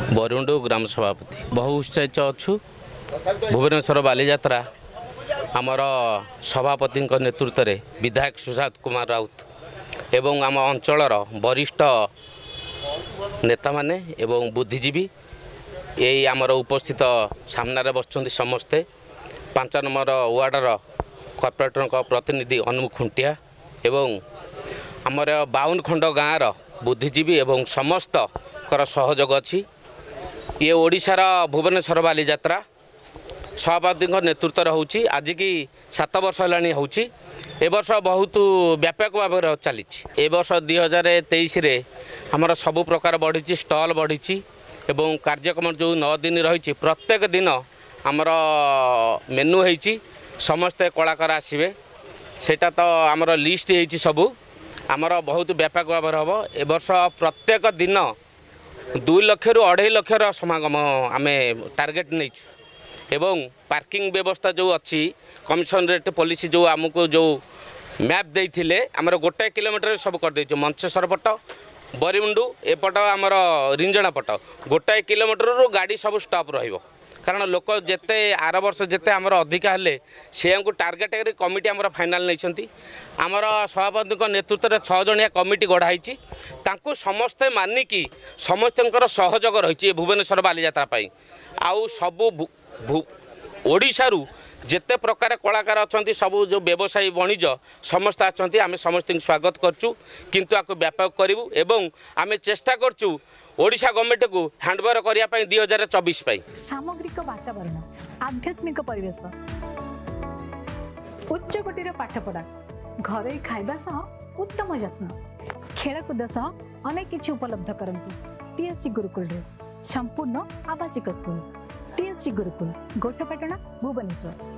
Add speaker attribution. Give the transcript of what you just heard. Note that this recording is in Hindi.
Speaker 1: बरुंडू ग्राम सभापति बहु उत्साहित अच्छु भुवनेश्वर बालीजात्रा आमर सभापति नेतृत्व में विधायक सुशांत कुमार राउत एवं आम अंचलर वरिष्ठ नेता माने एवं बुद्धिजीवी यही आमर उपस्थित सामने बसुँच समस्ते 5 नंबर वार्डर कॉर्पोरेटर प्रतिनिधि अनुप खुंटिया एवं आमर 52 खंड गाँव बुद्धिजीवी एवं समस्त सहयोग अच्छी ये ओडिशार भुवनेश्वर बालीजात्रा सभापति नेतृत्व होची आज की 7 वर्ष है होची ए वर्ष बहुत व्यापक भाव चली ए वर्ष 2023 रे हमर सबु प्रकार बढ़ी स्टॉल बढ़ी एवं कार्यक्रम जो 9 दिन रही प्रत्येक दिन आमर मेनू होती समस्ते कलाकार आसवे सेटा तो आमर लिस्ट होती सबू आमर बहुत व्यापक भाव हम ए वर्ष प्रत्येक दिन 2 लाख रु 2.5 लाख समागम आम टार्गेट नहीं एवं पार्किंग व्यवस्था जो अच्छी कमिशनरेट पुलिस जो आमको जो मैप देते आमर 1 किलोमीटर सब कर देछु मंचेश्वर पट बरिमुंडू एपट आमर रिंजणा पट 1 किलोमीटर रू गाड़ी सब स्टॉप रहिबो कारण लोक जिते आर वर्ष जिते आमर अधिका हेले से टार्गेट कमिटी आमर फाइनाल नहीं आमर सभापति नेतृत्व में 6 जणिया कमिटी गढ़ाई समस्ते मानिकी समस्त सहयोग रही भुवनेश्वर बालीजात्रा आउ सबू ओडिशारू जिते प्रकार कलाकार अच्छा सबू जो व्यवसायी वाणिज्य समस्त आछंती आमे समस्त स्वागत करचु किंतु आको व्यापक करूँ एवं आमे चेष्टा करचु ओडिशा गवर्नमेंट को हैंडओवर करिया पई 2024 पई
Speaker 2: सामग्रिक वातावरण आध्यात्मिक परिवेश उच्च कोटीर पाठपढ़ा घरे खाइबा सह उत्तम यत्न खेलकूद सह अनेक किछि उपलब्ध करंतु टीएससी गुरुकुल रे संपूर्ण आवासिक स्कूल टीएससी गुरुकुल गोठपाटना भुवनेश्वर।